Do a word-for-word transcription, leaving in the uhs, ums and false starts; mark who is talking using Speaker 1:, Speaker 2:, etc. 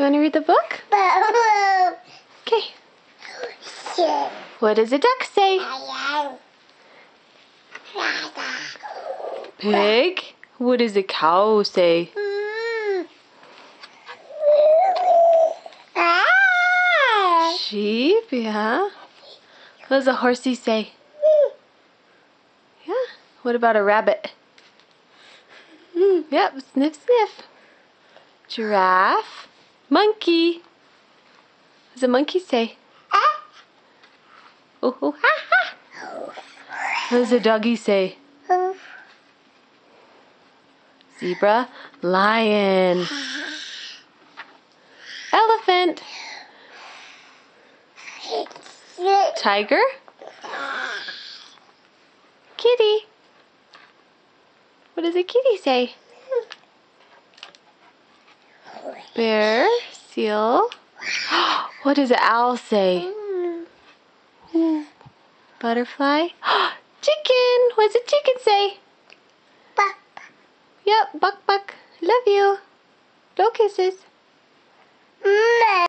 Speaker 1: want to read the book? Okay. What does a duck say? Pig. What does a cow say? Sheep, yeah. What does a horsey say? Yeah. What about a rabbit? Yep, sniff, sniff. Giraffe. Monkey. What does a monkey say? Oh, oh, ha, ha. What does a doggy say? Zebra. Lion. Elephant. Tiger. Kitty. What does a kitty say? Bear. Seal. What does an owl say? Butterfly. Chicken. What does a chicken say? Yep, buck buck. Love you. Blow kisses.